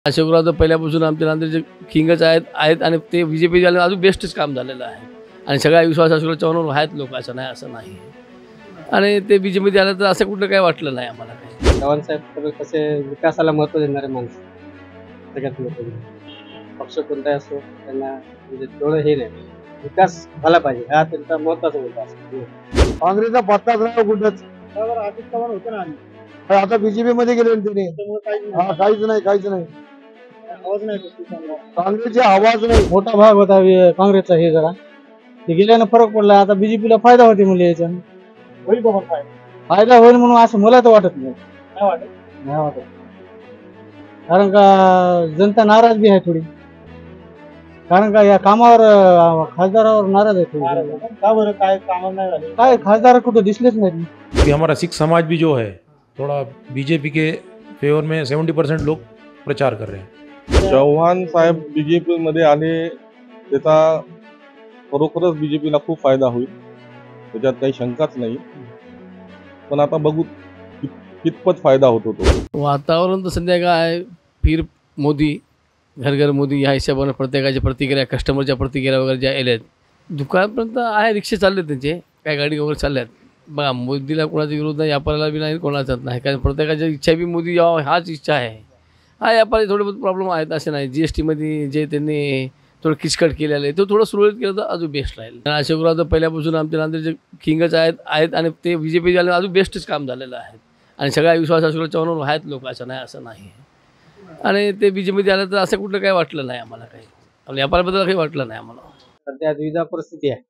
अशोकराव तर पहिल्यापासून आमच्या नांदेडचे किंगच आहेत आणि ते बीजेपी झाले अजून बेस्टच काम झालेलं आहे आणि सगळा विश्वास अशोकराव चव्हाणवर आहेत लोक, असं नाही आणि ते बीजेपी आलं तर असं कुठं काही वाटलं नाही आम्हाला काही. चव्हाण साहेब कसे विकासाला महत्त्व देणारे माणसं, सगळ्यात महत्त्व पक्ष कोणताही असो त्यांना म्हणजे तेवढं हे नाही, विकास झाला पाहिजे हा त्यांचा महत्त्वाचा मुद्दा असतो. काँग्रेसचा पत्ताच नाही कुठंच. अजित चव्हाण होते ना पण आता बीजेपी मध्ये गेले ना त्याने. काहीच नाही आवाज नाही काँग्रेसची आवाज नाही. मोठा भाग होता काँग्रेसचा, हे जरा ते गेल्यानं फरक पडला. आता बीजेपीला फायदा होते म्हणजे याच्यानं होईल बाबा, फायदा होईल म्हणून असं मला तर वाटत नाही वाटत कारण का जनता नाराज बी आहे थोडी, कारण का या कामावर खासदारावर नाराज आहे थोडी. का बरं काय कामावर नाही झाले, काय खासदार कुठे दिसलेच नाही. कि हमारा सिख समाज भी जो है थोड़ा बीजेपी के फेवर में 70% लोग प्रचार कर रहे हैं. चव्हाण साहेब बीजेपी मध्ये आले त्याचा खरोखरच बीजेपीला खूप फायदा होईल, त्याच्यात काही शंकाच नाही. पण आता बघू कितपत फायदा होतो तो. वातावरण तर सध्या काय फिर मोदी, घर घर मोदी ह्या हिशोबाने प्रत्येकाच्या प्रतिक्रिया, कस्टमरच्या प्रतिक्रिया वगैरे ज्या आल्या आहेत दुकानपर्यंत आहे. रिक्षा चालले त्यांचे, काय गाडी वगैरे चालल्या आहेत. बघा, मोदीला कोणाचा विरोध नाही, व्यापाराला बी नाही, कोणाचाच नाही, कारण प्रत्येकाची इच्छा बी मोदी यावं हाच इच्छा आहे. हा व्यापारी थोडे बहुत प्रॉब्लेम आहेत असे नाही. GSTमध्ये जे त्यांनी थोडं किचकट केलेलं आहे तो थोडं सुरळीत केलं तर अजून बेस्ट राहील. अशोकराव तर पहिल्यापासून आमच्या नांदेडचे किंगच आहेत आणि ते बीजेपी झाले अजून बेस्टच काम झालेलं आहे आणि सगळा विश्वास अशोकराव चव्हाणवर आहेत लोक, असं नाही आणि ते बीजेपी आलं तर असं कुठं काही वाटलं नाही आम्हाला काही. आपल्या व्यापाराबद्दल काही वाटलं नाही आम्हाला. सध्या द्विधा परिस्थिती आहे.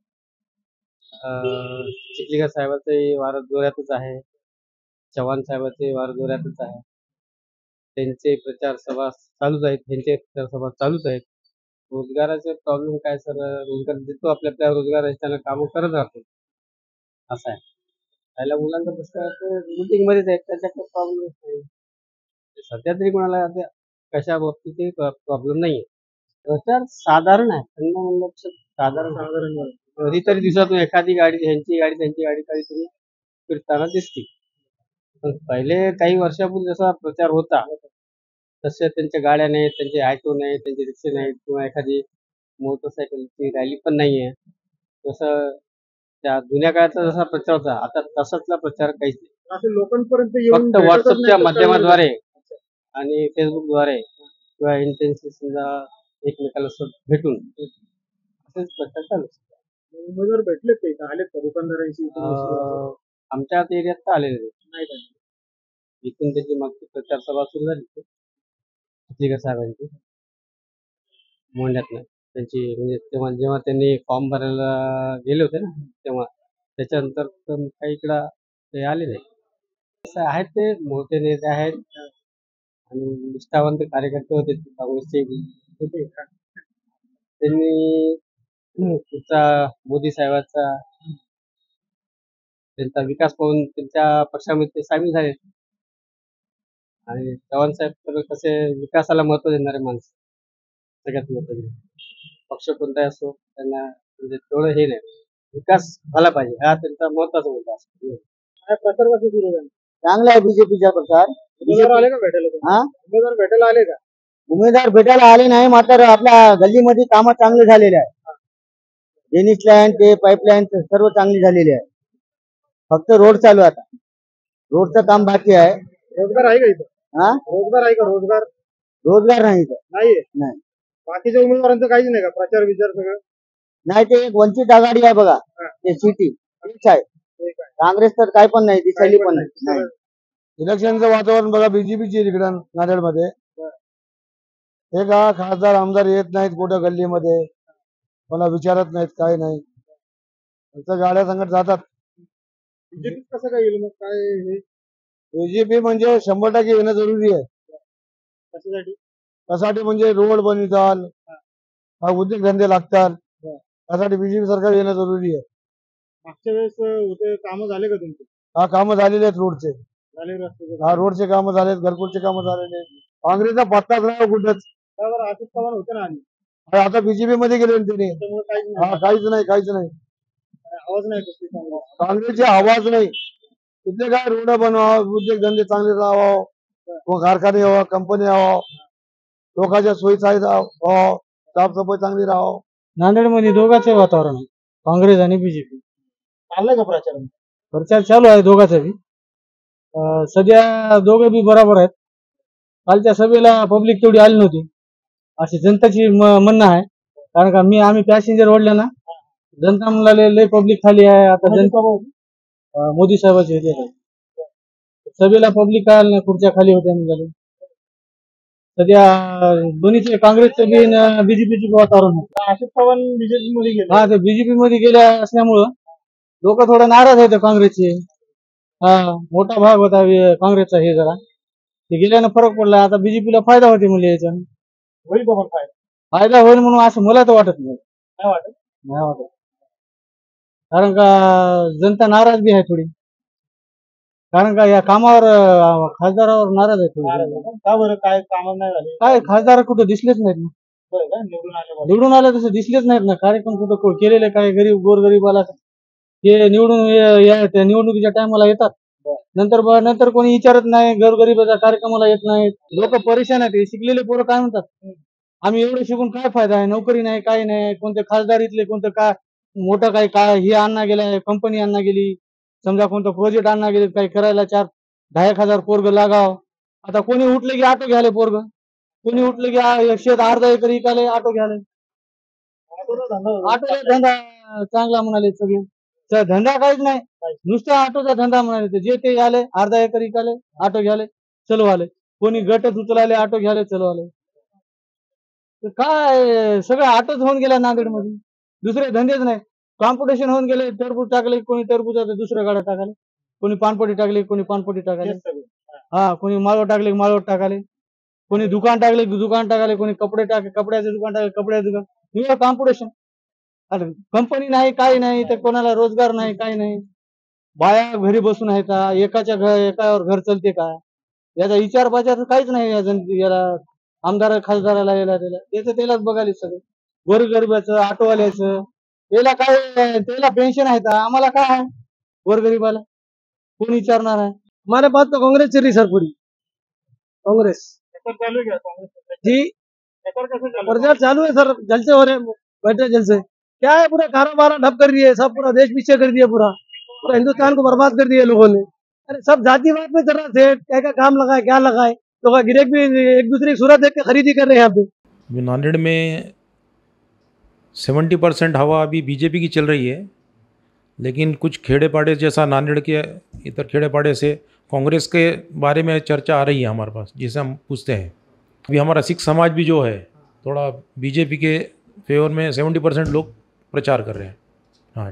चिखलीकर साहेबांचे वार जोरातच आहे, चव्हाण साहेबांचे वार जोरातच आहे. त्यांचे प्रचार सभा चालूच आहेत, त्यांचे प्रचार सभा चालूच आहेत. रोजगाराचे प्रॉब्लेम काय सर, रोजगार देतो आपल्या रोजगार त्यांना कामं करत राहतो असं आहे. पहिल्या मुलांचा प्रश्न मीटिंगमध्येच आहे, त्याच्याकडे प्रॉब्लेम नाही. सध्या तरी कोणाला कशा बाबतीत प्रॉब्लेम नाही आहे. प्रचार साधारण आहे, त्यांना म्हणलं साधारण कधीतरी दिवसातून एखादी गाडी, त्यांची गाडी काहीतरी फिरताना दिसते. पण पहिले काही वर्षापूर्वी जसा प्रचार होता तसे त्यांच्या गाड्या नाहीत, त्यांचे ऑटो नाहीत, त्यांचे रिक्षे नाहीत किंवा एखादी मोटरसायकलची रॅली पण नाही आहे. जसं त्या जुन्या काळाचा जसा प्रचार होता आता तसाचला प्रचार काहीच नाही. असं लोकांपर्यंत फक्त व्हॉट्सअपच्या माध्यमाद्वारे आणि फेसबुकद्वारे किंवा इंटेन्सिव्ह समजा एकमेकाला भेटून असेच प्रचार चालू. उमेदवार भेटले ते आले का दुकानदारांशी? आमच्या एरियात तर आलेले नाही. इथून त्याची मागची प्रचार सभा सुरू झाली चिखलीकर साहेबांची मोंढ्यातनं. त्यांची म्हणजे तेव्हा जेव्हा त्यांनी फॉर्म भरायला गेले होते ना तेव्हा, त्याच्यानंतर काही इकडं ते आले नाही. असं आहेत, ते मोठे नेते आहेत आणि निष्ठावंत कार्यकर्ते होते काँग्रेसचे होते. त्यांनी पुढचा मोदी साहेबांचा त्यांचा विकास पाहून त्यांच्या पक्षामध्ये ते सामील झाले. आणि चव्हाण साहेब तर कसे विकासाला महत्त्व देणारे माणसं, सगळ्यात महत्त्व. पक्ष कोणताही असो त्यांना म्हणजे तेवढं हे नाही, विकास झाला पाहिजे हा त्यांचा महत्त्वाचा मुद्दा असतो. प्रचार कसे सुरू झाले? चांगला आहे बीजेपीचा प्रचार. उमेदवार आले का भेटायला? उमेदवार भेटायला आले का? उमेदवार भेटायला आले नाही, मात्र आपल्या गल्लीमध्ये कामं चांगले झालेले आहे. ड्रेनेज लाईन ते पाईपलाईन सर्व चांगली झालेली आहे. फक्त रोड चालू आहे, आता रोडचं काम बाकी आहे. रोजगार आहे का इथं? रोजगार आहे का? रोजगार नाही इथं. नाही. बाकीच्या उमेदवारांचं काहीच नाही का? प्रचार विचार सगळं नाही. ते एक वंचित आघाडी आहे बघा, ते सिटी तेच आहे. काँग्रेस तर काय पण नाही, दिसायली पण नाही. इलेक्शनचं वातावरण बघा, बीजेपीची इकडं नांदेडमध्ये हे का खासदार आमदार येत नाहीत कुठं गल्लीमध्ये, मला विचारत नाहीत, काय नाही. त्यांच्या गाड्या संगत जातात. बीजेपी कसं काय येईल मग? काय बीजेपी म्हणजे 100% येणं जरुरी आहे. त्यासाठी म्हणजे रोड बनविताल, उद्योगधंदे लागतात, त्यासाठी बीजेपी सरकार येणं जरुरी आहे. मागच्या वेळेस होते कामं झाले का तुमचे? हा, कामं झालेले आहेत रोडचे. हा, रोडचे कामं झालेत, घरकुलचे कामं झालेले. काँग्रेसचा पत्ताच नाही कुठंच. अजित चव्हाण होते ना आधी, आता बीजेपी मध्ये गेले त्याने. काहीच नाही. आवाज नाही काँग्रेसची आवाज नाही. तिथले काय रोड बनवा, उद्योगधंदे चांगले राहावं, कारखाने यावं, कंपनी यावं, लोकांच्या सोयी सुविधा व्हावं, साफसफाई चांगली राहावं. नांदेडमध्ये दोघांचे वातावरण आहे, काँग्रेस आणि बीजेपी. चाललाय का प्रचार? प्रचार चालू आहे दोघांचा बी. सध्या दोघं बी बरोबर आहेत. कालच्या सभेला पब्लिक तेवढी आली नव्हती अशी जनताची म्हणणं आहे. कारण का आम्ही पॅसेंजर ओढले ना, जनता म्हणाले लय पब्लिक खाली आहे. आता जनता मोदी साहेबांचे होते सभेला पब्लिक काय आली नाही, खुर्च्या खाली होत्या निघाले. सध्या दोन्हीचे काँग्रेसचे बी बीजेपीचे वातावरण आहे. अशोक चव्हाण बीजेपी मध्ये गेले. हा, ते बीजेपी मध्ये गेले असल्यामुळं लोक थोडे नाराज आहेत काँग्रेसचे. हा, मोठा भाग होता काँग्रेसचा हे जरा ते गेल्यानं फरक पडला. आता बीजेपीला फायदा होते म्हणजे याच्यानं. होईल का पण फायदा होईल म्हणून असं मला तर वाटत नाही. नाही वाटत. कारण का जनता नाराज बी आहे थोडी. कारण का या कामावर खासदारावर नाराज आहे थोडी. का बरं? काय काम नाही झाले? काय खासदार कुठं दिसलेच नाहीत ना. निवडून आले तसे दिसलेच नाहीत ना. कार्यक्रम कुठं केलेले काय गोरगरीबाला ते निवडणुकीच्या टायमाला येतात. नंतर कोणी विचारत नाही. गोरगरिबाच्या कार्यक्रमाला येत नाहीत. लोक परेशान आहेत. शिकलेले पोरं काय म्हणतात, आम्ही एवढं शिकून काय फायदा आहे, नोकरी नाही, काय नाही. कोणते खासदार इथले कोणतं काय मोठं काय हे आणणं गेलं, कंपनी आणणं गेली, समजा कोणतं प्रोजेक्ट आणणं गेले, काही करायला 4-10,000 पोरग लागाव. आता कोणी उठले की ऑटो घ्याले पोरग, कोणी उठले की शेत अर्धा एकर इकाले ऑटो घ्याले. ऑटोचा धंदा चांगला म्हणाले सगळे. धंदा काहीच नाही, नुसतं ऑटोचा धंदा म्हणाले. जे ते आले अर्धा एकर इकाले ऑटो घ्याले चलो आले. कोणी गट उचलाले ऑटो घ्याले चलो आले. काय सगळं ऑटोच होऊन गेला नांदेडमध्ये. दुसरे धंदेच नाही. कॉम्पिटिशन होऊन गेले. टरबूज टाकले कोणी टरबूजाचं दुसऱ्या गाड्या टाकाले, कोणी पानपट्टी टाकली कोणी पानपट्टी टाकाले. हा, कोणी माळव टाकले माळव टाकाले, कोणी दुकान टाकले दुकान टाकाले, कोणी कपड्याचं दुकान टाकले कपड्याचं दुकान. निवड कॉम्पिटिशन. कंपनी नाही काही नाही, तर कोणाला रोजगार नाही काही नाही. बाया घरी बसून आहेत. एकावर घर चलते का याचा विचार बाजार काहीच नाही. याला आमदार खासदाराला याला त्यालाच बघायला सगळं. गोरगरिबाचं ऑटोवाल्याचं त्याला काय, त्याला पेन्शन आहे का, आम्हाला काय आहे गोरगरिबाला कोण विचारणार आहे. हमारे पास तो कांग्रेस चल रही सर पूरी कांग्रेस चालू जी प्रचार चालू है सर. जलसे हो रहे बैठे जलसे क्या है, पूरा कारोबार ठप कर दिए, सब पूरा देश पीछे कर दिया, पूरा हिंदुस्तान को बर्बाद कर दिया लोगों ने. अरे सब जातिवाद में चल रहा थे, क्या काम लगाए क्या लगाए. तो गिरेक भी एक दूसरे की सूरत देख के खरीदी कर रहे हैं यहाँ पे. नांदेड़ में 70% हवा अभी बीजेपी की चल रही है, लेकिन कुछ खेड़े पाड़े जैसा नांदेड़ के इधर खेड़े पाड़े से कांग्रेस के बारे में चर्चा आ रही है हमारे पास, जिसे हम पूछते हैं. अभी हमारा सिख समाज भी जो है थोड़ा बीजेपी के फेवर में 70% लोग प्रचार कर रहे हैं. हाँ,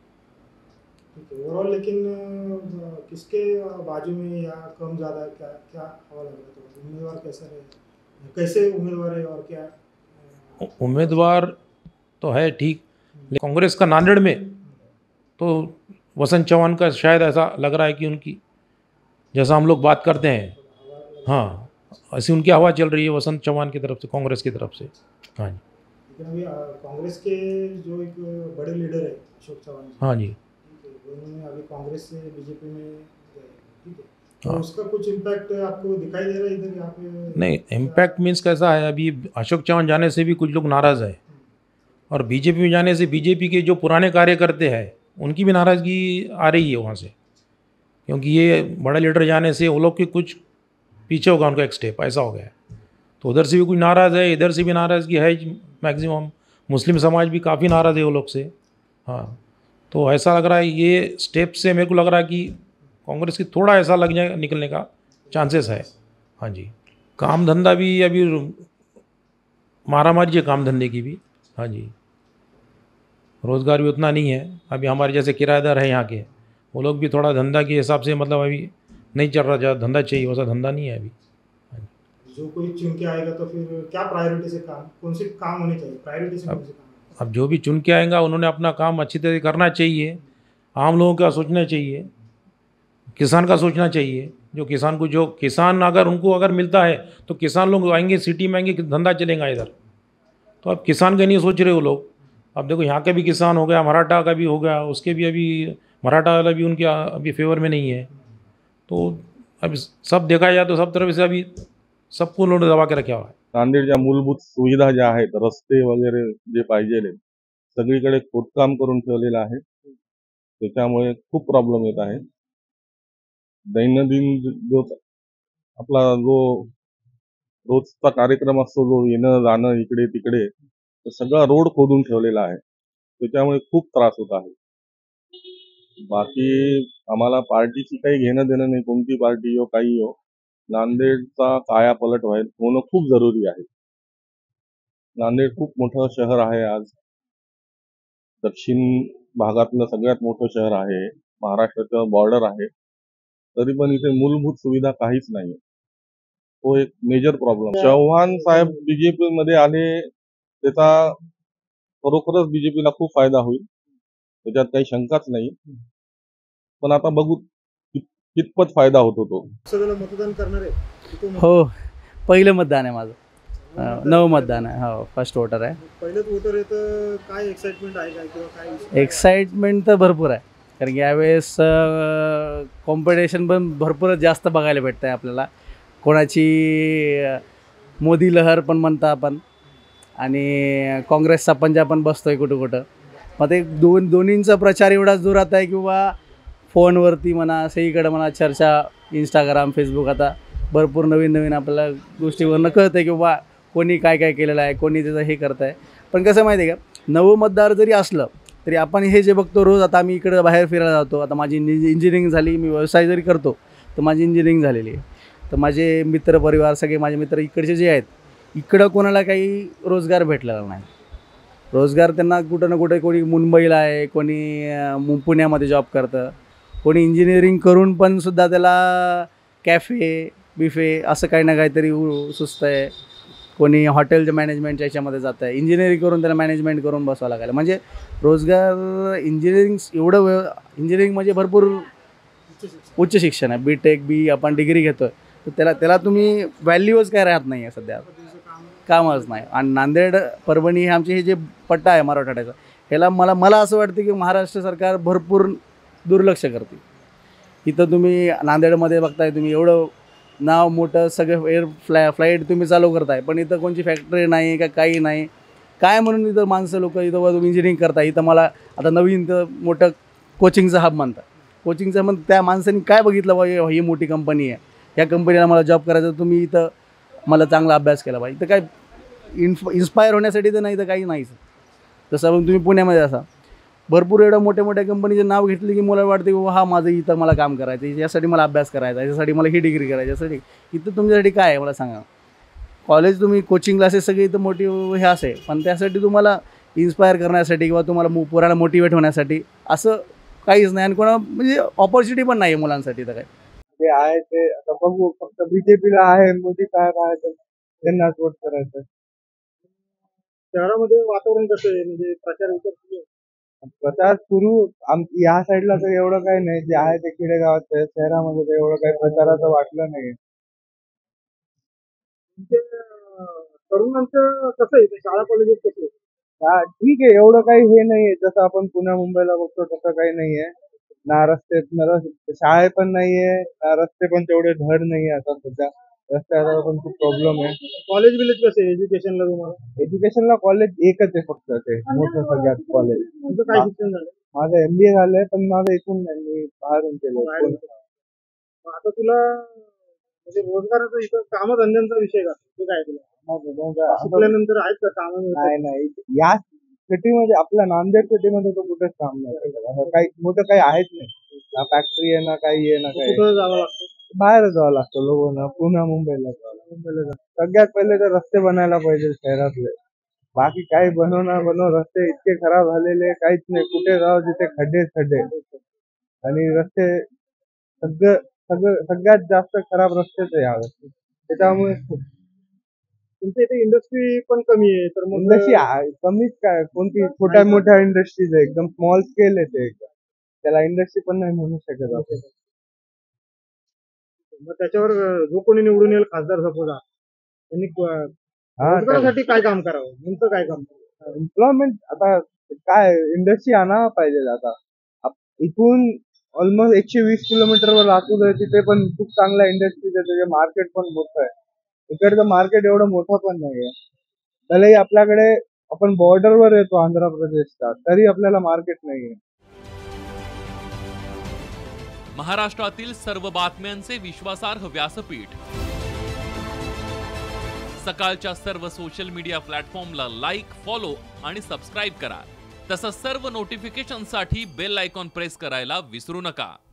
ओवरऑल. लेकिन किसके बाजू में या कम ज़्यादा क्या क्या हवा लग रहा है? तो उम्मीदवार कैसा है, कैसे उम्मीदवार है और क्या उम्मीदवार तो है ठीक, लेकिन कांग्रेस का नांदेड़ में तो वसंत चौहान का शायद ऐसा लग रहा है कि उनकी जैसा हम लोग बात करते हैं, हाँ, ऐसी उनकी हवा चल रही है वसंत चौहान की तरफ से, कांग्रेस की तरफ से. हाँ जी. लेकिन अभी कांग्रेस के जो एक बड़े लीडर है अशोक चौहान जी, हाँ जी, उन्होंने अभी कांग्रेस से बीजेपी में गए, ठीक है. तो उसका कुछ इम्पैक्ट आपको दिखाई दे रहा है इधर यहाँ पे? नहीं, इम्पैक्ट मीन्स कैसा है, अभी अशोक चौहान जाने से भी कुछ लोग नाराज़ हैं, और बीजेपी में जाने से बीजेपी के जो पुराने कार्यकर्ते हैं उनकी भी नाराज़गी आ रही है वहाँ से, क्योंकि ये बड़ा लीडर जाने से वो लोग के कुछ पीछे होगा उनका एक स्टेप, ऐसा हो गया है. तो उधर से भी कुछ नाराज़ है, इधर से भी नाराज़गी है. मैक्सिमम मुस्लिम समाज भी काफ़ी नाराज़ है वो लोग से. हाँ, तो ऐसा लग रहा है ये स्टेप से मेरे को लग रहा है कि कांग्रेस की थोड़ा ऐसा लग जाए निकलने का चांसेस है. हाँ जी. काम धंधा भी अभी मारामारी है काम धंधे की भी. हाँ जी. रोज़गार भी उतना नहीं है. अभी हमारे जैसे किराएदार हैं यहाँ के, वो लोग भी थोड़ा धंधा के हिसाब से मतलब अभी नहीं चल रहा, ज़्यादा धंधा चाहिए, वैसा धंधा नहीं है अभी. जो कोई चुन के आएगा तो फिर क्या प्रायोरिटी से काम, कौन से काम होने चाहिए, प्रायोरिटी से कौन से काम? अब जो भी चुन के आएगा उन्होंने अपना काम अच्छी तरह करना चाहिए. आम लोगों का सोचना चाहिए, किसान का सोचना चाहिए. जो किसान अगर उनको अगर मिलता है तो किसान लोग आएंगे, सिटी में आएंगे, धंधा चलेगा इधर. तो अब किसान का नहीं सोच रहे वो लोग. अब देखो यहाँ का भी किसान हो गया, मराठा का भी हो गया, उसके भी अभी मराठा वाला भी उनके अभी फेवर में नहीं है. तो अभी सब देखा जाए तो सब तरफ से अभी सबको उन्होंने दबा के रखा हुआ है. नांदेडच्या मूलभूत सुविधा ज्या आहेत, रस्ते वगैरे जे पाहिजे सगळीकडे खोदकाम करून ठेवलेलं आहे. त्याच्यामुळे खूप प्रॉब्लेम येत आहे. दैनंदिन जो आपला जो रोजचा कार्यक्रम असतो, जो येणं जाणं इकडे तिकडे, तर सगळा रोड खोदून ठेवलेला आहे. त्याच्यामुळे खूप त्रास होत आहे. बाकी आम्हाला पार्टीची काही घेणं देणं नाही, कोणती पार्टी हो काही हो. नांदेडचा कायापालट होणं खूप जरुरी आहे. नांदेड खूप मोठं शहर आहे. आज दक्षिण भागातलं सगळ्यात मोठं शहर आहे. महाराष्ट्राचं बॉर्डर आहे. तरी पण इथे मूलभूत सुविधा काहीच नाही. तो एक मेजर प्रॉब्लेम. चव्हाण साहेब बीजेपी मध्ये आले, त्याचा खरोखरच बीजेपीला खूप फायदा होईल. त्याच्यात काही शंकाच नाही. पण आता बघू कितपत फायदा होतो तो. सगळं मतदान करणार आहे की तो हो, पहिलं मतदान आहे माझं. नवं मतदान आहे. हो, फर्स्ट वोटर आहे. पहिलंच वोटर आहे, तर काय एक्साइटमेंट आहे काय किंवा काय एक्साइटमेंट तर भरपूर आहे, कारण की यावेळेस कॉम्पिटिशन पण भरपूर जास्त बघायला भेटतं आहे आपल्याला. कोणाची मोदी लहर पण म्हणता आपण, आणि काँग्रेसचा पंजा पण बसतो आहे कुठं कुठं. मग ते दोन्हींचा प्रचार एवढाच जोरात आहे, किंवा फोनवरती म्हणा, सगळीकडं म्हणा, चर्चा इंस्टाग्राम, फेसबुक, आता भरपूर नवीन नवीन आपल्याला गोष्टीवरनं कळतं आहे की बाबा कोणी काय काय केलेलं आहे, कोणी त्याचं हे करत आहे. पण कसं माहिती आहे का, नवं मतदार जरी असलं तरी आपण हे जे बघतो रोज, आता आम्ही इकडं बाहेर फिरायला जातो, आता माझी इंजिनिअरिंग झाली, मी व्यवसाय जरी करतो तर माझी इंजिनिअरिंग झालेली आहे. तर माझे मित्रपरिवार, सगळे माझे मित्र इकडचे जे आहेत, इकडं कोणाला काही रोजगार भेटलेला नाही. रोजगार त्यांना कुठं ना कुठे, कोणी मुंबईला आहे, कोणी पुण्यामध्ये जॉब करतं, कोणी इंजिनिअरिंग करून पण सुद्धा त्याला कॅफे बिफे असं काही ना काहीतरी सुचतं आहे. कोणी हॉटेलच्या मॅनेजमेंटच्या याच्यामध्ये जातं आहे. इंजिनिअरिंग करून त्याला मॅनेजमेंट करून बसावं लागायला. म्हणजे रोजगार इंजिनिअरिंग इंजिनिअरिंग म्हणजे भरपूर उच्च शिक्षण आहे. BTech आपण डिग्री घेतो आहे, तर त्याला तुम्ही व्हॅल्यूच काय राहत नाही आहे सध्या, कामच नाही. आणि नांदेड परभणी हे आमचे हे जे पट्टा आहे मराठवाड्याचा, ह्याला मला असं वाटतं की महाराष्ट्र सरकार भरपूर दुर्लक्ष करते. इथं तुम्ही नांदेडमध्ये बघताय, तुम्ही एवढं नाव मोठं, सगळं फ्लाईट तुम्ही चालू करताय, पण इथं कोणची फॅक्टरी नाही का काही नाही. काय म्हणून इथं माणसं लोक इथं तुम्ही इंजिनिअरिंग करताय. इथं मला आता नवीन तर मोठं कोचिंगचं हब म्हणतात. कोचिंगचं मग त्या माणसांनी काय बघितलं बा, ही मोठी कंपनी आहे, या कंपनीला मला जॉब करायचं, तुम्ही इथं मला चांगला अभ्यास केला पाहिजे. इथं काय इन्स्पायर होण्यासाठी तर नाही, तर काही नाहीच. जसं आपण तुम्ही पुण्यामध्ये असा भरपूर एवढ्या मोठ्या मोठ्या कंपनीचे नाव घेतले की मला वाटते की हा माझं इथं मला काम करायचं, यासाठी मला अभ्यास करायचा, याच्यासाठी मला ही डिग्री करायची, यासाठी. इथं तुमच्यासाठी काय आहे मला सांगा. कॉलेज, तुम्ही कोचिंग क्लासेस सगळे इथं मोठी हे असे, पण त्यासाठी तुम्हाला इन्स्पायर करण्यासाठी किंवा तुम्हाला पोराला मोटिवेट होण्यासाठी असं काहीच नाही. आणि कोणा म्हणजे ऑपॉर्च्युनिटी पण नाही आहे मुलांसाठी. तर काय जे आहे ते आता बघू. फक्त बीजेपीला आहे, मोदी साहेब आहे, तर त्यांनाच वोट करायचं. शहरामध्ये वातावरण कसं आहे, म्हणजे प्रचार विचार सुरू आहे? प्रचार सुरू या साईडला तर एवढं काही नाही. जे आहे ते खेडेगावात आहे. शहरामध्ये तर एवढं काही प्रचाराचं वाटलं नाही. म्हणजे तरुणांचं कसं आहे, ते शाळा कॉलेजेस कसे आहे? ठीक आहे, एवढं काही हे नाहीये. जसं आपण पुण्या मुंबईला बघतो तसं काही नाहीये. ना रस्ते, शाळे पण नाहीये, ना रस्ते पण तेवढे धड नाहीये आता सध्या. रस्त्याचा पण खूप प्रॉब्लेम आहे. कॉलेज विलेज कसं आहे एज्युकेशनला तुम्हाला? एज्युकेशनला कॉलेज एकच आहे फक्त, ते मोठं सगळ्यात कॉलेज. तुमचं काय शिक्षण झालं? माझं MBA झालंय, पण माझं इथून नाही, मी बाहेरून केलं. मग आता तुला म्हणजे रोजगाराचा इथं कामधंद्यांचा विषय का, ते काय तुला शिकल्यानंतर आहेत का काम? नाही, या सिटीमध्ये, आपल्या नांदेड सिटीमध्ये तर कुठेच काम नाही. असं काही मोठं काही आहेच नाही. ना फॅक्टरी आहे, ना काही आहे, ना काही. कुठं जावं लागतं? बाहेर जावं लागतं लोकांना, पुन्हा मुंबईला जावं. सगळ्यात पहिले तर रस्ते बनायला पाहिजे शहरातले. बाकी काही बनव, रस्ते इतके खराब झालेले, काहीच नाही. कुठे जावं तिथे खड्डे. आणि रस्ते सगळ्यात जास्त खराब रस्तेच आहे यावेळेस. त्याच्यामुळे तुमच्या इथे इंडस्ट्री पण कमी आहे, तर मग इंडस्ट्री कमीच काय, कोणती छोट्या मोठ्या इंडस्ट्रीज आहे, एकदम स्मॉल स्केल आहे ते. त्याला इंडस्ट्री पण नाही म्हणू शकत आपण. मग त्याच्यावर जो कोणी निवडून येईल खासदार सपोज, त्यांनी रोजगारासाठी काय काम करावं, नेमकं काय काम करावं? एम्प्लॉयमेंट आता काय, इंडस्ट्री आणायला पाहिजे. आता इथून ऑलमोस्ट 120 किलोमीटरवर लातूर आहे, तिथे पण खूप चांगल्या इंडस्ट्रीज आहे, त्याचे मार्केट पण मोठं आहे. इकडचं मार्केट एवढं मोठं पण नाहीये. त्यालाही आपल्याकडे आपण बॉर्डरवर येतो आंध्र प्रदेशचा, तरी आपल्याला मार्केट नाहीये. महाराष्ट्रातील सर्व बातम्यांचे विश्वासार्ह व्यासपीठ. सकाळच्या सर्व सोशल मीडिया प्लॅटफॉर्मला लाईक, फॉलो आणि सबस्क्राईब करा. तसंच सर्व नोटिफिकेशनसाठी बेल आयकॉन प्रेस करायला विसरू नका.